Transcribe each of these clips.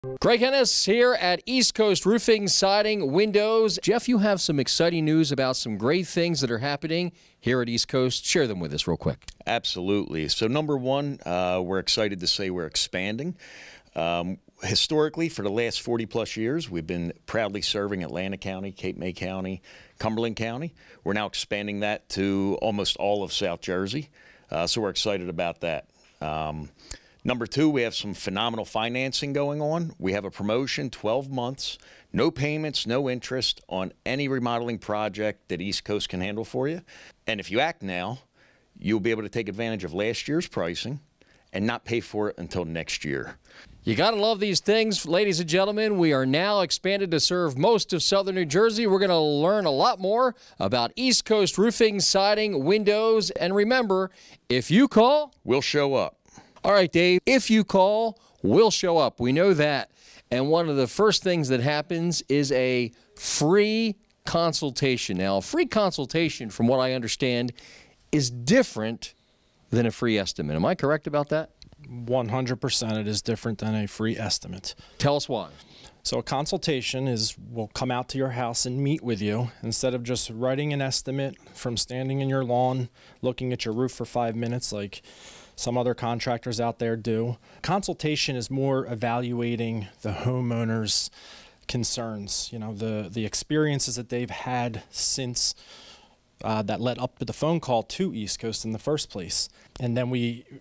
Greg Ennis here at East Coast Roofing, Siding, Windows. Jeff, you have some exciting news about some great things that are happening here at East Coast. Share them with us real quick. Absolutely. So number one, we're excited to say we're expanding. Historically, for the last 40-plus years, we've been proudly serving Atlanta County, Cape May County, Cumberland County. We're now expanding that to almost all of South Jersey, so we're excited about that. Number two, we have some phenomenal financing going on. We have a promotion, 12 months, no payments, no interest on any remodeling project that East Coast can handle for you. And if you act now, you'll be able to take advantage of last year's pricing and not pay for it until next year. You got to love these things, ladies and gentlemen. We are now expanded to serve most of southern New Jersey. We're going to learn a lot more about East Coast Roofing, Siding, Windows. And remember, if you call, we'll show up. All right, Dave, if you call, we'll show up. We know that. And one of the first things that happens is a free consultation. Now, a free consultation, from what I understand, is different than a free estimate. Am I correct about that? 100% it is different than a free estimate. Tell us why. So a consultation is, we'll come out to your house and meet with you instead of just writing an estimate from standing in your lawn, looking at your roof for 5 minutes like some other contractors out there do. Consultation is more evaluating the homeowner's concerns, you know, the experiences that they've had since that led up to the phone call to East Coast in the first place. And then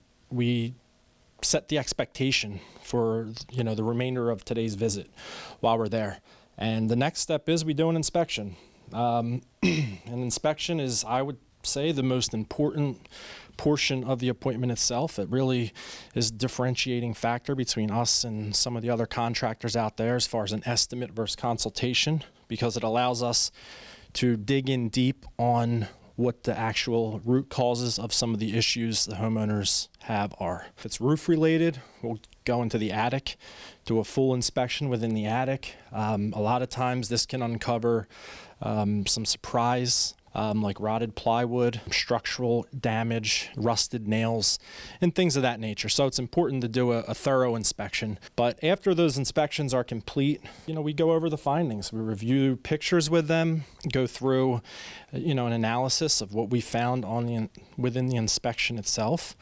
we set the expectation for, you know, the remainder of today's visit while we're there. And the next step is we do an inspection. An inspection is, I would say, the most important portion of the appointment itself. It really is a differentiating factor between us and some of the other contractors out there as far as an estimate versus consultation, because it allows us to dig in deep on what the actual root causes of some of the issues the homeowners have are. If it's roof related, we'll go into the attic, do a full inspection within the attic. A lot of times this can uncover some surprise, like rotted plywood, structural damage, rusted nails, and things of that nature. So it's important to do a thorough inspection. But after those inspections are complete, you know, we go over the findings. We review pictures with them, go through, you know, an analysis of what we found on within the inspection itself.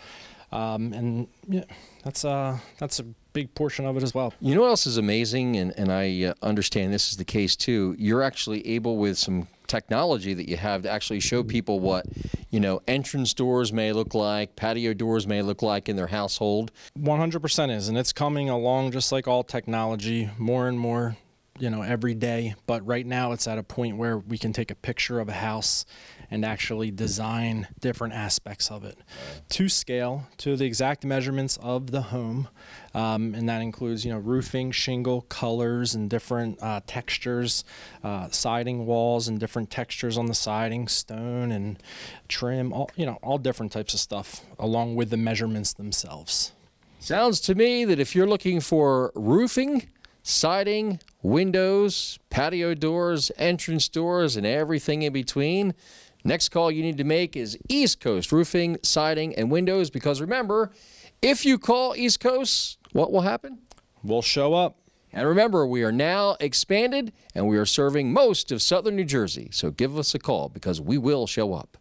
And yeah, that's a big portion of it as well. You know what else is amazing, and I understand this is the case too, you're actually able, with some technology that you have, to actually show people what, you know, entrance doors may look like, patio doors may look like in their household. 100% is, and it's coming along just like all technology, more and more, you know, every day. But right now it's at a point where we can take a picture of a house and actually design different aspects of it to scale, to the exact measurements of the home. And that includes, you know, roofing, shingle, colors, and different textures, siding walls and different textures on the siding, stone and trim, all, you know, all different types of stuff, along with the measurements themselves. Sounds to me that if you're looking for roofing, siding, windows, patio doors, entrance doors, and everything in between, next call you need to make is East Coast Roofing, Siding, and Windows, because remember, if you call East Coast, what will happen? We'll show up. And remember, we are now expanded, and we are serving most of southern New Jersey, so give us a call because we will show up.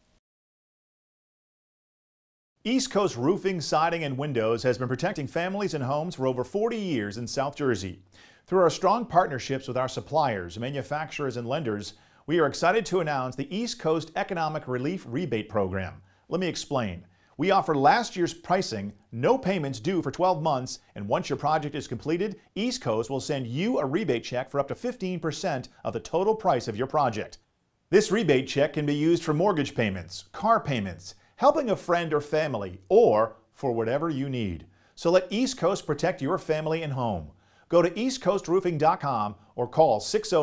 East Coast Roofing, Siding, and Windows has been protecting families and homes for over 40 years in South Jersey. Through our strong partnerships with our suppliers, manufacturers, and lenders, we are excited to announce the East Coast Economic Relief Rebate Program. Let me explain. We offer last year's pricing, no payments due for 12 months, and once your project is completed, East Coast will send you a rebate check for up to 15% of the total price of your project. This rebate check can be used for mortgage payments, car payments, helping a friend or family, or for whatever you need. So let East Coast protect your family and home. Go to eastcoastroofing.com or call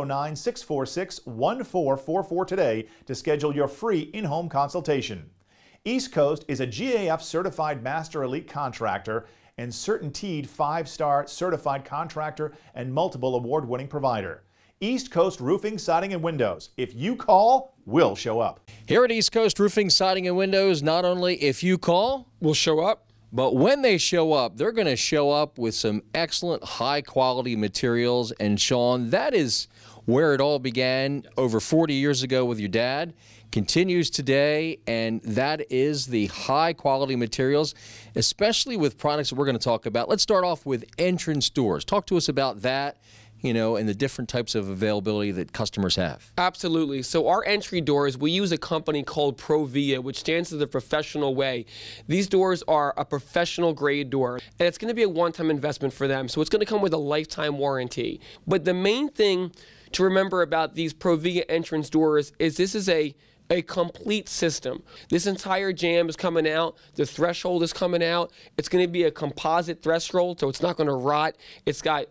609-646-1444 today to schedule your free in-home consultation. East Coast is a GAF certified master elite contractor and CertainTeed 5-star certified contractor and multiple award-winning provider. East Coast Roofing, Siding, and Windows. If you call, we'll show up. Here at East Coast Roofing, Siding, and Windows, not only if you call, We'll show up, But when they show up, they're going to show up with some excellent high-quality materials. And, Sean, that is where it all began over 40 years ago with your dad, continues today, and that is the high-quality materials, especially with products that we're going to talk about. Let's start off with entrance doors. Talk to us about that, and the different types of availability that customers have. Absolutely. So our entry doors, we use a company called Provia, which stands for the professional way. These doors are a professional grade door, and it's going to be a one-time investment for them. So it's going to come with a lifetime warranty. But the main thing to remember about these Provia entrance doors is this is a complete system. This entire jamb is coming out. The threshold is coming out. It's going to be a composite threshold, so it's not going to rot. It's got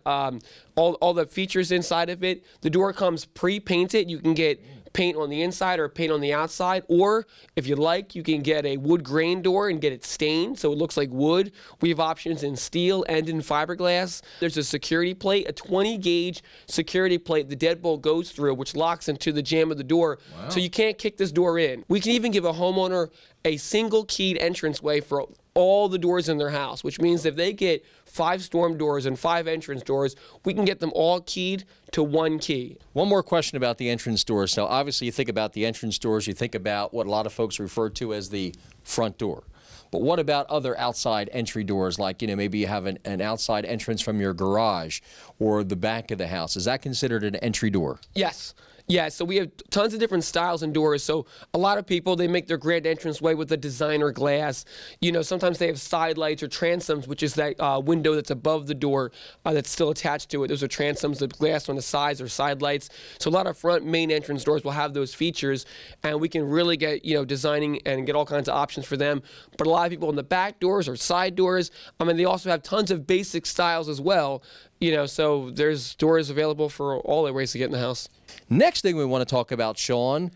all the features inside of it. The door comes pre-painted. You can get paint on the inside or paint on the outside, or if you like, you can get a wood grain door and get it stained so it looks like wood. We have options in steel and in fiberglass. There's a security plate, a 20-gauge security plate the deadbolt goes through, which locks into the jamb of the door. Wow. So you can't kick this door in. We can even give a homeowner a single keyed entranceway for all the doors in their house, which means if they get 5 storm doors and 5 entrance doors, we can get them all keyed to 1 key. One more question about the entrance doors. So obviously you think about the entrance doors, you think about what a lot of folks refer to as the front door. But what about other outside entry doors, like, maybe you have an outside entrance from your garage or the back of the house? Is that considered an entry door? Yes. Yeah, so we have tons of different styles and doors. So a lot of people, they make their grand entranceway with a designer glass. Sometimes they have side lights or transoms, which is that window that's above the door that's still attached to it. Those are transoms, the glass on the sides or side lights. So a lot of front main entrance doors will have those features, and we can really get, designing and get all kinds of options for them. But a lot of people in the back doors or side doors, they also have tons of basic styles as well. So there's doors available for all the ways to get in the house. Next thing we want to talk about, Sean,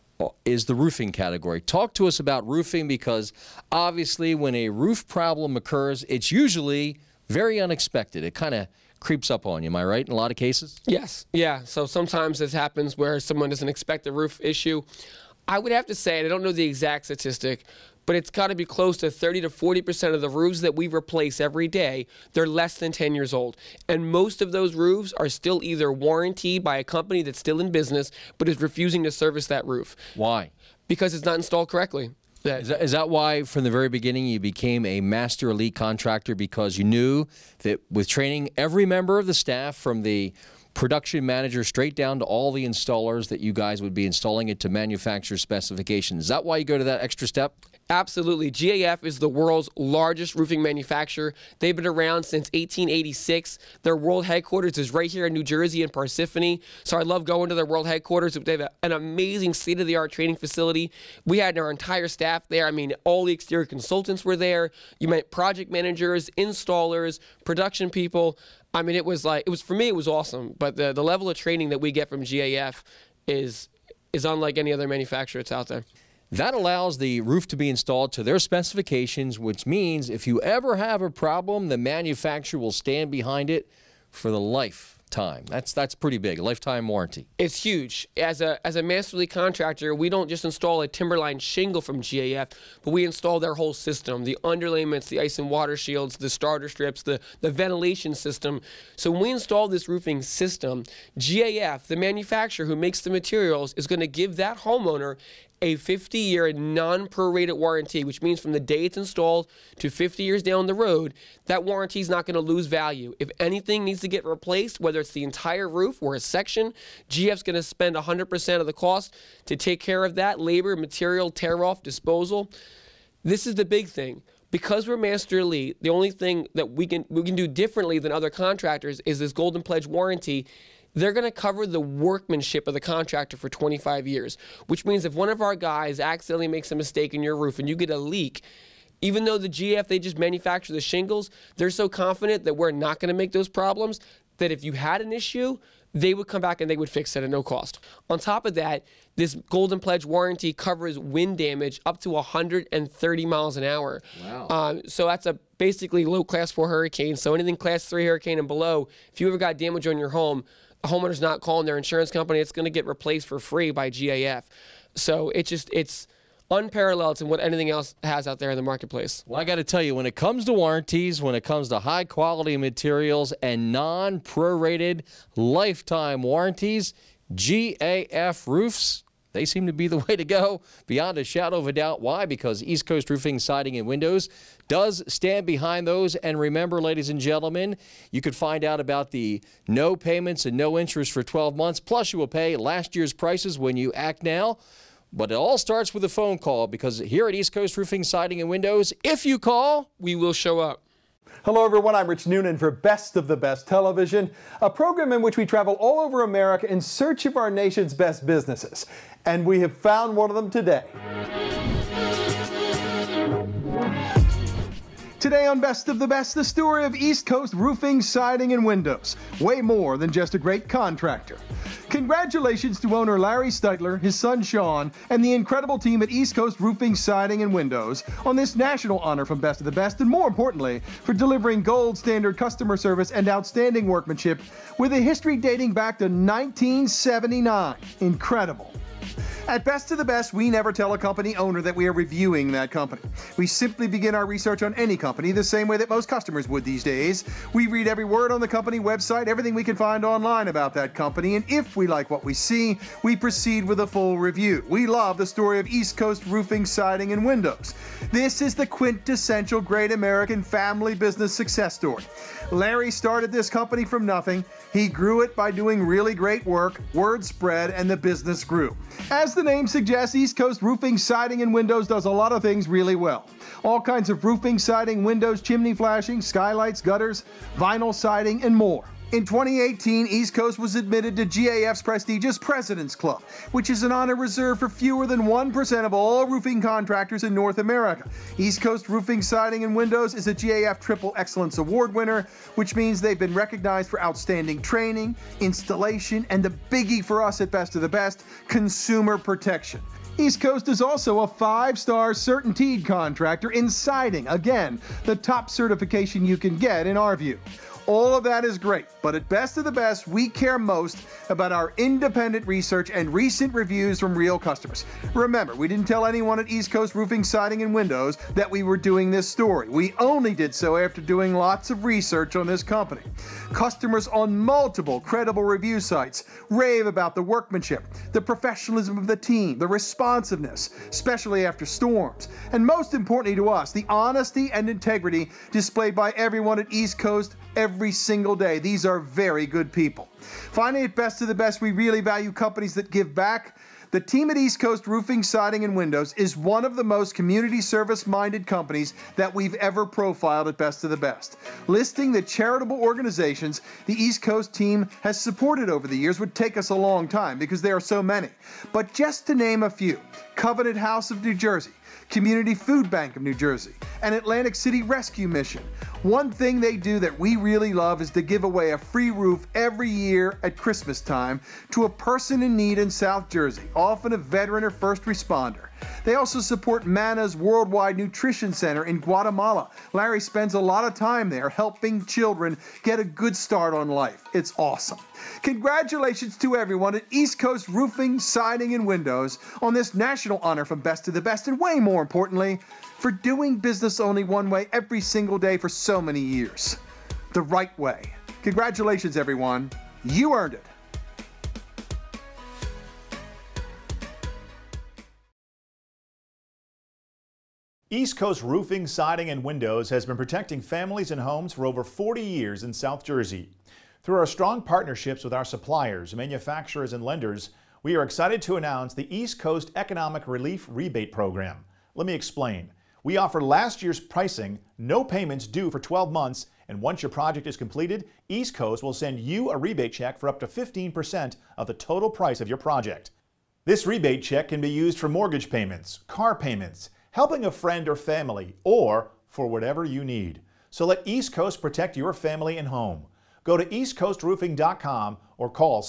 is the roofing category. Talk to us about roofing, because obviously when a roof problem occurs, it's usually very unexpected. It kind of creeps up on you, am I right, in a lot of cases? Yes. Yeah. So sometimes this happens where someone doesn't expect a roof issue. I would have to say, and I don't know the exact statistic, but it's got to be close to 30 to 40% of the roofs that we replace every day, they're less than 10 years old. And most of those roofs are still either warranted by a company that's still in business but is refusing to service that roof. Why? Because it's not installed correctly. Is that why from the very beginning you became a master elite contractor, because you knew that with training every member of the staff, from the production manager straight down to all the installers, that you guys would be installing it to manufacturer specifications? Is that why you go to that extra step? Absolutely. GAF is the world's largest roofing manufacturer. They've been around since 1886. Their world headquarters is right here in New Jersey in Parsippany. So I love going to their world headquarters. They have an amazing state-of-the-art training facility. We had our entire staff there. All the exterior consultants were there. You met project managers, installers, production people. It was for me, it was awesome. But the level of training that we get from GAF is unlike any other manufacturer that's out there. That allows the roof to be installed to their specifications, which means if you ever have a problem, the manufacturer will stand behind it for the lifetime. That's pretty big, a lifetime warranty. It's huge. As a master elite contractor, we don't just install a timberline shingle from GAF, but we install their whole system, the underlayments, the ice and water shields, the starter strips, the ventilation system. So when we install this roofing system, GAF, the manufacturer who makes the materials, is going to give that homeowner a 50-year non-prorated warranty, which means from the day it's installed to 50 years down the road, that warranty is not going to lose value. If anything needs to get replaced, whether it's the entire roof or a section, GF's going to spend 100% of the cost to take care of that, labor, material, tear-off, disposal. This is the big thing. Because we're Master Elite, the only thing that we can do differently than other contractors is this Golden Pledge warranty. They're going to cover the workmanship of the contractor for 25 years, which means if one of our guys accidentally makes a mistake in your roof and you get a leak, even though the GF, they just manufacture the shingles, they're so confident that we're not going to make those problems that if you had an issue, they would come back and they would fix it at no cost. On top of that, this Golden Pledge warranty covers wind damage up to 130 miles an hour. Wow. So that's a basically low class 4 hurricane. So anything class 3 hurricane and below, if you ever got damage on your home, a homeowner's not calling their insurance company, it's going to get replaced for free by GAF. So it's unparalleled to what anything else has out there in the marketplace. Well, I got to tell you, when it comes to warranties, when it comes to high quality materials and non-prorated lifetime warranties, GAF Roofs, they seem to be the way to go, beyond a shadow of a doubt. Why? Because East Coast Roofing, Siding, and Windows does stand behind those. And remember, ladies and gentlemen, you could find out about the no payments and no interest for 12 months. Plus, you will pay last year's prices when you act now. But it all starts with a phone call, because here at East Coast Roofing, Siding, and Windows, if you call, we will show up. Hello everyone, I'm Rich Noonan for Best of the Best Television, a program in which we travel all over America in search of our nation's best businesses. And we have found one of them today. Today on Best of the Best, the story of East Coast Roofing, Siding, and Windows. Way more than just a great contractor. Congratulations to owner Larry Steitler, his son Sean, and the incredible team at East Coast Roofing, Siding, and Windows on this national honor from Best of the Best, and more importantly, for delivering gold standard customer service and outstanding workmanship with a history dating back to 1979. Incredible. At Best of the Best, we never tell a company owner that we are reviewing that company. We simply begin our research on any company the same way that most customers would these days. We read every word on the company website, everything we can find online about that company, and if we like what we see, we proceed with a full review. We love the story of East Coast Roofing, Siding, and Windows. This is the quintessential great American family business success story. Larry started this company from nothing. He grew it by doing really great work, word spread, and the business grew. As the name suggests, East Coast Roofing, Siding, and Windows does a lot of things really well. All kinds of roofing, siding, windows, chimney flashing, skylights, gutters, vinyl siding, and more. In 2018, East Coast was admitted to GAF's prestigious President's Club, which is an honor reserved for fewer than 1% of all roofing contractors in North America. East Coast Roofing, Siding, and Windows is a GAF Triple Excellence Award winner, which means they've been recognized for outstanding training, installation, and the biggie for us at Best of the Best, consumer protection. East Coast is also a 5-star CertainTeed contractor in siding. Again, the top certification you can get in our view. All of that is great, but at Best of the Best, we care most about our independent research and recent reviews from real customers. Remember, we didn't tell anyone at East Coast Roofing, Siding, and Windows that we were doing this story. We only did so after doing lots of research on this company. Customers on multiple credible review sites rave about the workmanship, the professionalism of the team, the responsiveness, especially after storms, and most importantly to us, the honesty and integrity displayed by everyone at East Coast every single day. These are very good people. Finally, at Best of the Best, we really value companies that give back. The team at East Coast Roofing, Siding, and Windows is one of the most community service-minded companies that we've ever profiled at Best of the Best. Listing the charitable organizations the East Coast team has supported over the years would take us a long time because there are so many. But just to name a few: Covenant House of New Jersey, Community Food Bank of New Jersey, and Atlantic City Rescue Mission. One thing they do that we really love is to give away a free roof every year at Christmas time to a person in need in South Jersey, often a veteran or first responder. They also support MANA's Worldwide Nutrition Center in Guatemala. Larry spends a lot of time there helping children get a good start on life. It's awesome. Congratulations to everyone at East Coast Roofing, Siding, and Windows on this national honor from Best of the Best, and way more importantly, for doing business only one way every single day for so many years. The right way. Congratulations, everyone. You earned it. East Coast Roofing, Siding, and Windows has been protecting families and homes for over 40 years in South Jersey. Through our strong partnerships with our suppliers, manufacturers, and lenders, we are excited to announce the East Coast Economic Relief Rebate Program. Let me explain. We offer last year's pricing, no payments due for 12 months, and once your project is completed, East Coast will send you a rebate check for up to 15% of the total price of your project. This rebate check can be used for mortgage payments, car payments, helping a friend or family, or for whatever you need. So let East Coast protect your family and home. Go to eastcoastroofing.com or call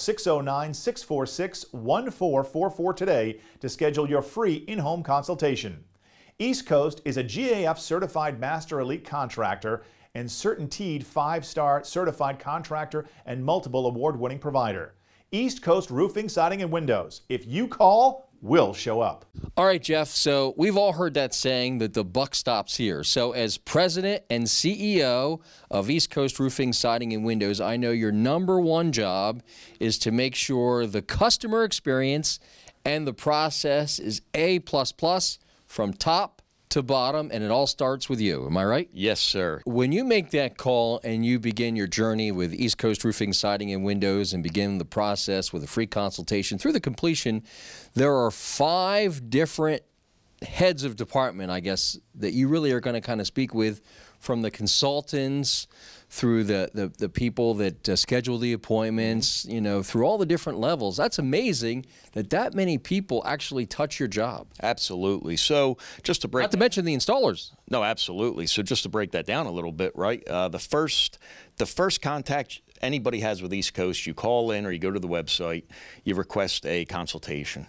609-646-1444 today to schedule your free in-home consultation. East Coast is a GAF Certified Master Elite Contractor and CertainTeed 5-star Certified Contractor and multiple award-winning provider. East Coast Roofing, Siding, and Windows. If you call, will show up. All right, Jeff, so we've all heard that saying that the buck stops here. So as president and CEO of East Coast Roofing, Siding, and Windows, I know your #1 job is to make sure the customer experience and the process is A++ from top to bottom, and it all starts with you. Am I right? Yes, sir. When you make that call and you begin your journey with East Coast Roofing, Siding, and Windows and begin the process with a free consultation through the completion, there are 5 different heads of department, I guess, that you really are going to kind of speak with, from the consultants through the people that schedule the appointments, you know, through all the different levels. That's amazing that many people actually touch your job. Absolutely. So just to break... Not to mention the installers. No, absolutely. So just to break that down a little bit, right? The first contact anybody has with East Coast, you call in or you go to the website, you request a consultation.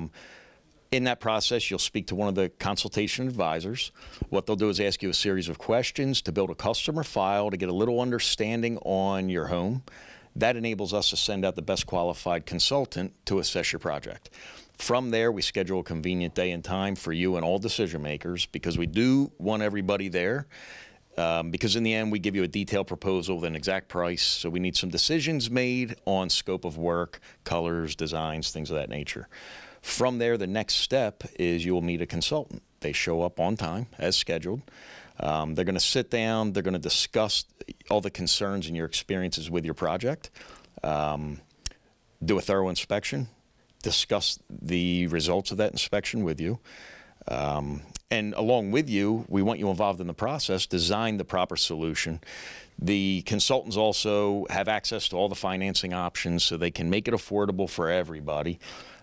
In that process, you'll speak to one of the consultation advisors. What they'll do is ask you a series of questions to build a customer file to get a little understanding on your home. That enables us to send out the best qualified consultant to assess your project. From there, we schedule a convenient day and time for you and all decision makers, because we do want everybody there. Because in the end, we give you a detailed proposal with an exact price. So we need some decisions made on scope of work, colors, designs, things of that nature. From there, the next step is you will meet a consultant. They show up on time as scheduled. They're going to sit down. They're going to discuss all the concerns and your experiences with your project, do a thorough inspection, discuss the results of that inspection with you. And along with you, we want you involved in the process, design the proper solution. The consultants also have access to all the financing options so they can make it affordable for everybody.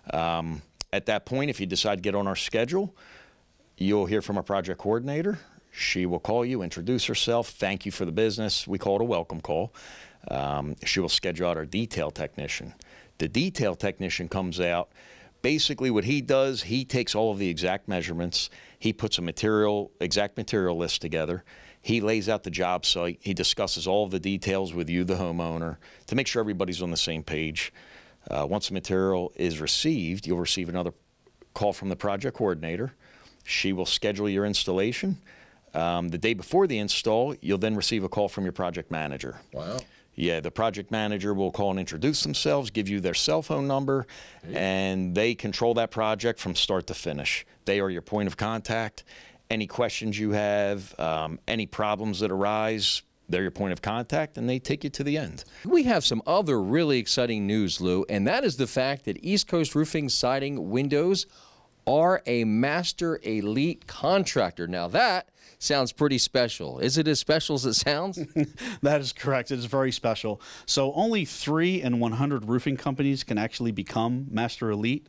At that point, if you decide to get on our schedule, you'll hear from our project coordinator. She will call you, introduce herself, thank you for the business. We call it a welcome call. She will schedule out our detail technician. The detail technician comes out. Basically what he does, he takes all of the exact measurements. He puts a exact material list together. He lays out the job site. He discusses all of the details with you, the homeowner, to make sure everybody's on the same page. Once the material is received, you'll receive another call from the project coordinator. She will schedule your installation. The day before the install, you'll then receive a call from your project manager. Wow. Yeah, the project manager will call and introduce themselves, give you their cell phone number, and they control that project from start to finish. They are your point of contact. Any questions you have, any problems that arise, they're your point of contact, and they take you to the end. We have some other really exciting news, Lou, and that is the fact that East Coast Roofing, Siding, Windows are a Master Elite contractor. Now that sounds pretty special. Is it as special as it sounds? That is correct. It is very special. So only 3 in 100 roofing companies can actually become Master Elite.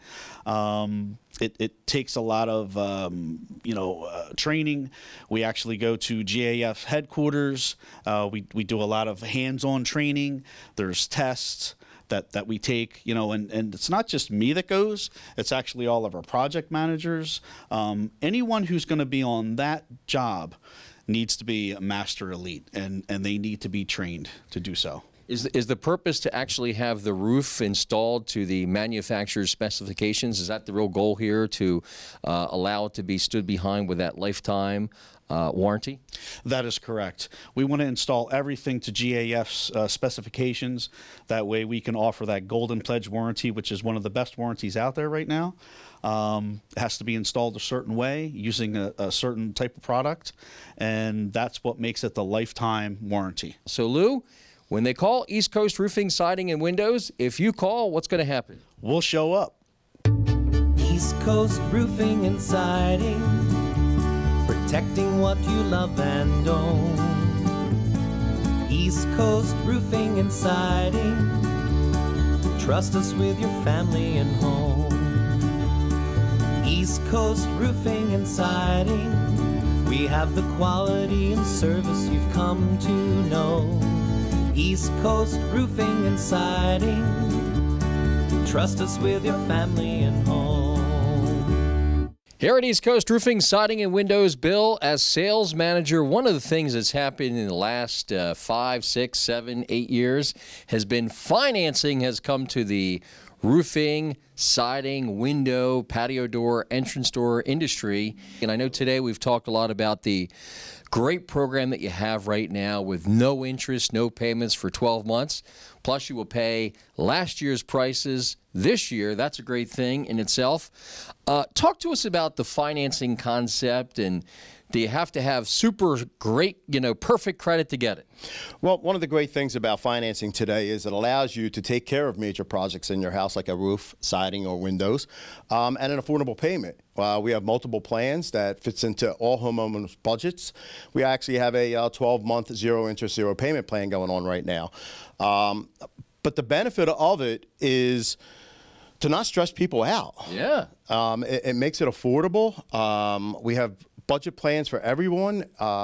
It takes a lot of training. We actually go to GAF headquarters. We do a lot of hands-on training. There's tests that we take, and it's not just me that goes. It's actually all of our project managers. Anyone who's going to be on that job needs to be a Master Elite, and they need to be trained to do so. Is the purpose to actually have the roof installed to the manufacturer's specifications? Is that the real goal here, to allow it to be stood behind with that lifetime warranty? That is correct. We want to install everything to GAF's specifications. That way we can offer that Golden Pledge warranty, which is one of the best warranties out there right now. It has to be installed a certain way using a certain type of product, and that's what makes it the lifetime warranty. So Lou, when they call East Coast Roofing, Siding, and Windows, if you call, what's going to happen? We'll show up. East Coast Roofing and Siding, protecting what you love and own. East Coast Roofing and Siding, trust us with your family and home. East Coast Roofing and Siding, we have the quality and service you've come to know. East Coast Roofing and Siding, trust us with your family and home. Here at East Coast Roofing, Siding, and Windows, Bill, as sales manager, one of the things that's happened in the last 5, 6, 7, 8 years has been financing has come to the roofing, siding, window, patio door, entrance door industry. And I know today we've talked a lot about the great program that you have right now with no interest, no payments for 12 months. Plus, you will pay last year's prices this year. That's a great thing in itself. Talk to us about the financing concept, and do you have to have super great, perfect credit to get it? Well, one of the great things about financing today is it allows you to take care of major projects in your house, like a roof, siding, or windows, at an affordable payment. We have multiple plans that fits into all homeowners' budgets. We actually have a 12-month zero-interest, zero-payment plan going on right now. But the benefit of it is to not stress people out. Yeah. It makes it affordable. We have budget plans for everyone.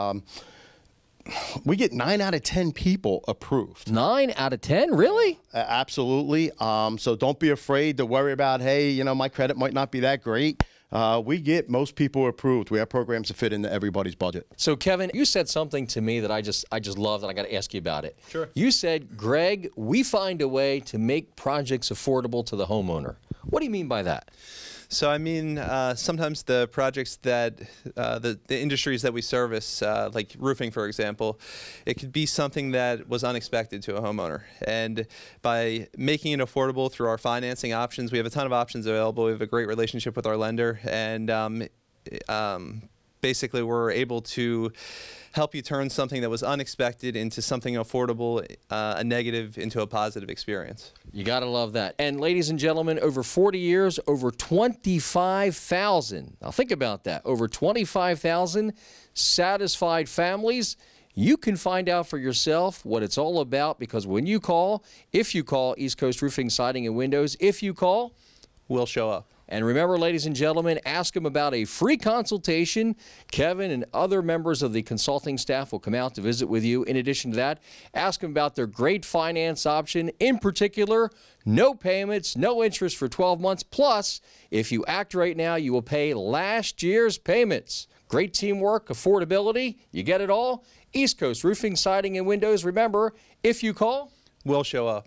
We get 9 out of 10 people approved. 9 out of 10? Really? Absolutely. So don't be afraid to worry about, hey, my credit might not be that great. We get most people approved. We have programs to fit into everybody's budget. So, Kevin, you said something to me that I just love, and I got to ask you about it. Sure. You said, Greg, we find a way to make projects affordable to the homeowner. What do you mean by that? So I mean, sometimes the projects that the industries that we service, like roofing, for example, it could be something that was unexpected to a homeowner. And by making it affordable through our financing options, we have a ton of options available. We have a great relationship with our lender, and basically we're able to help you turn something that was unexpected into something affordable, a negative into a positive experience. You got to love that. And ladies and gentlemen, over 40 years, over 25,000, now think about that, over 25,000 satisfied families. You can find out for yourself what it's all about, because when you call, if you call East Coast Roofing, Siding, and Windows, if you call, we'll show up. And remember, ladies and gentlemen, ask them about a free consultation. Kevin and other members of the consulting staff will come out to visit with you. In addition to that, ask them about their great finance option. In particular, no payments, no interest for 12 months. Plus, if you act right now, you will pay last year's payments. Great teamwork, affordability, you get it all. East Coast Roofing, Siding, and Windows. Remember, if you call, we'll show up.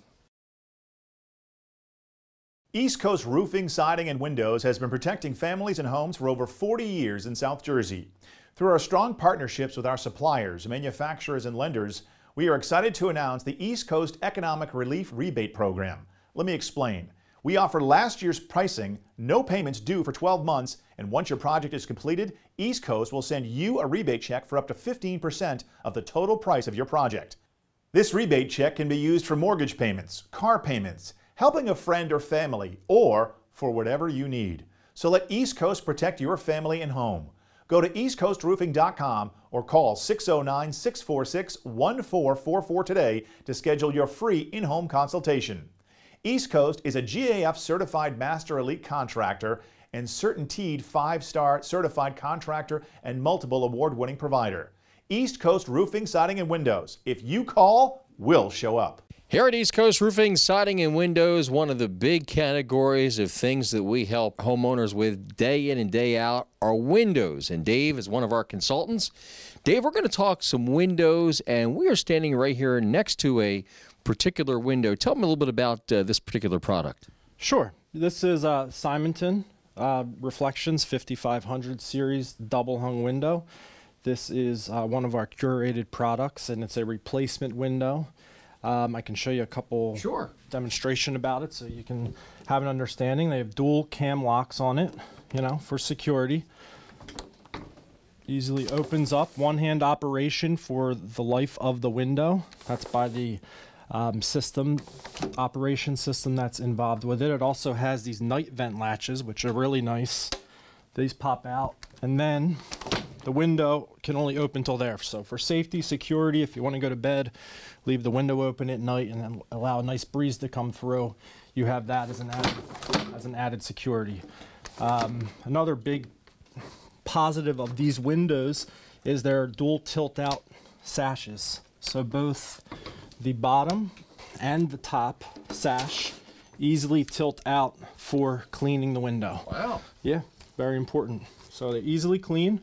East Coast Roofing, Siding, and Windows has been protecting families and homes for over 40 years in South Jersey. Through our strong partnerships with our suppliers, manufacturers, and lenders, we are excited to announce the East Coast Economic Relief Rebate Program. Let me explain. We offer last year's pricing, no payments due for 12 months, and once your project is completed, East Coast will send you a rebate check for up to 15% of the total price of your project. This rebate check can be used for mortgage payments, car payments, helping a friend or family, or for whatever you need. So let East Coast protect your family and home. Go to eastcoastroofing.com or call 609-646-1444 today to schedule your free in-home consultation. East Coast is a GAF certified master elite contractor and CertainTeed 5-star certified contractor and multiple award-winning provider. East Coast Roofing, Siding, and Windows. If you call, we'll show up. Here at East Coast Roofing, Siding, and Windows, one of the big categories of things that we help homeowners with day in and day out are windows. And Dave is one of our consultants. Dave, we're going to talk some windows, and we are standing right here next to a particular window. Tell me a little bit about this particular product. Sure. This is Simonton Reflections 5500 series double hung window. This is one of our curated products, and it's a replacement window. I can show you a couple demonstration about it so you can have an understanding. They have dual cam locks on it, for security. Easily opens up, one-hand operation for the life of the window. That's by the operation system that's involved with it. It also has these night vent latches, which are really nice. These pop out, and then the window can only open till there. So for safety, security, if you want to go to bed, leave the window open at night and then allow a nice breeze to come through. You have that as an added security. Another big positive of these windows is their dual tilt out sashes. So both the bottom and the top sash easily tilt out for cleaning the window. Wow. Yeah. very important. So they easily clean,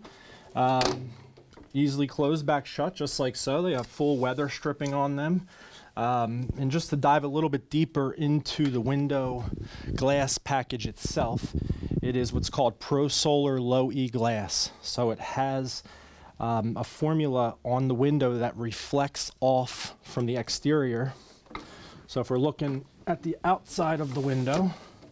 easily close back shut, just like so. They have full weather stripping on them. And just to dive a little bit deeper into the window glass package itself, it is what's called Pro Solar Low E glass. So it has a formula on the window that reflects off from the exterior. So if we're looking at the outside of the window,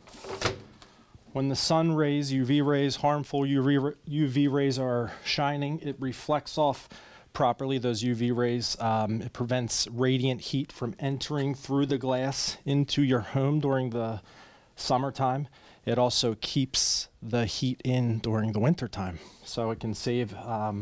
when the sun rays, UV rays, harmful UV rays are shining, it reflects off properly those UV rays. It prevents radiant heat from entering through the glass into your home during the summertime. It also keeps the heat in during the wintertime. So it can save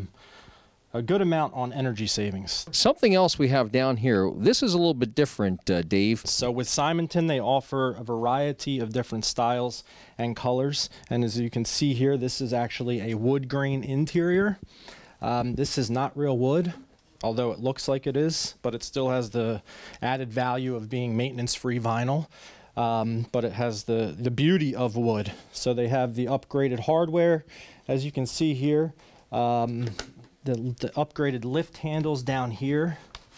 a good amount on energy savings. Something else we have down here, this is a little bit different, Dave. So with Simonton, they offer a variety of different styles and colors. And as you can see here, this is actually a wood grain interior. This is not real wood, although it looks like it is, but it still has the added value of being maintenance-free vinyl. But it has the beauty of wood. So they have the upgraded hardware, as you can see here. The upgraded lift handles down here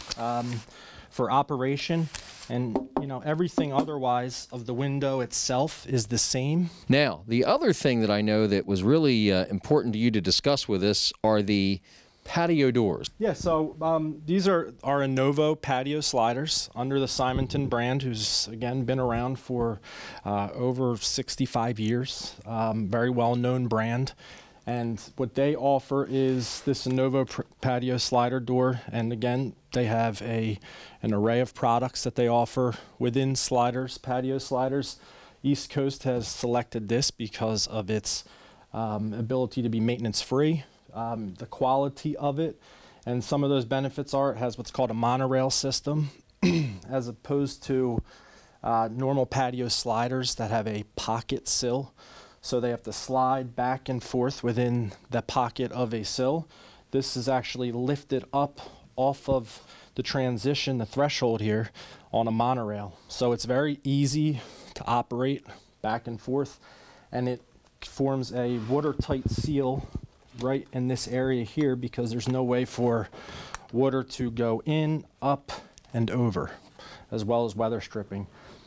for operation, and everything otherwise of the window itself is the same. Now, the other thing that I know that was really important to you to discuss with us are the patio doors. Yeah, so these are our Innovo patio sliders under the Simonton brand, who's again been around for over 65 years. Very well-known brand. And what they offer is this Innovo patio slider door. And again, they have an array of products that they offer within sliders, patio sliders. East Coast has selected this because of its ability to be maintenance-free, the quality of it. And some of those benefits are it has what's called a monorail system as opposed to normal patio sliders that have a pocket sill. So they have to slide back and forth within the pocket of a sill. This is actually lifted up off of the transition, the threshold here, on a monorail. So it's very easy to operate back and forth, and it forms a watertight seal right in this area here because there's no way for water to go in, up, and over, as well as weather stripping.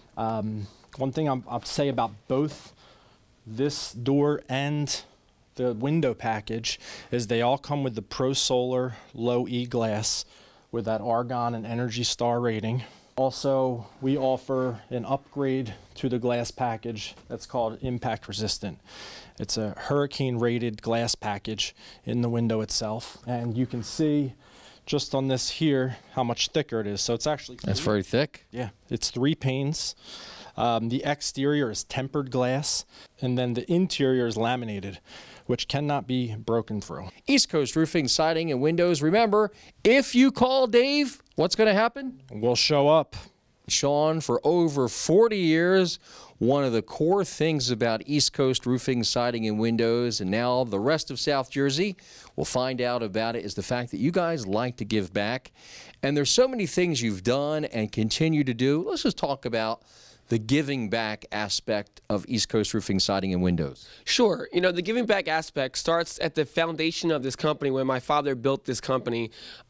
One thing I'll say about both this door and the window package is they all come with the Pro Solar Low E glass with that Argon and Energy Star rating. Also, we offer an upgrade to the glass package that's called Impact Resistant. It's a hurricane rated glass package in the window itself, and you can see just on this here how much thicker it is. So it's actually That's very thick. Yeah, it's 3 panes. The exterior is tempered glass, and then the interior is laminated, which cannot be broken through. East Coast Roofing, Siding, and Windows. Remember, if you call Dave, what's going to happen? We'll show up. Sean, for over 40 years, one of the core things about East Coast Roofing, Siding, and Windows, and now the rest of South Jersey will find out about it, is the fact that you guys like to give back. And there's so many things you've done and continue to do. Let's just talk about the giving back aspect of East Coast Roofing, Siding, and Windows. Sure. The giving back aspect starts at the foundation of this company. When my father built this company,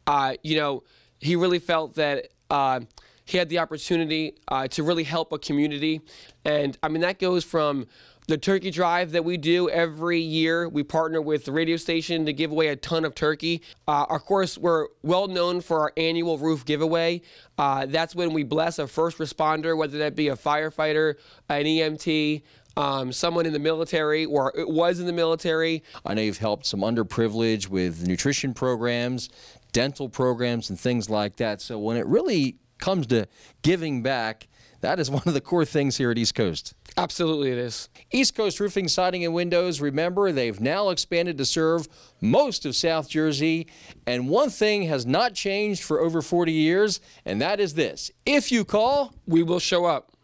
he really felt that he had the opportunity to really help a community. And I mean, that goes from the turkey drive that we do every year. We partner with the radio station to give away a ton of turkey. Of course, we're well known for our annual roof giveaway. That's when we bless a first responder, whether that be a firefighter, an EMT, someone in the military or it was in the military. I know you've helped some underprivileged with nutrition programs, dental programs, and things like that. So when it really comes to giving back, that is one of the core things here at East Coast. Absolutely it is. East Coast Roofing, Siding, and Windows, remember, they've now expanded to serve most of South Jersey. And one thing has not changed for over 40 years, and that is this. If you call, we will show up.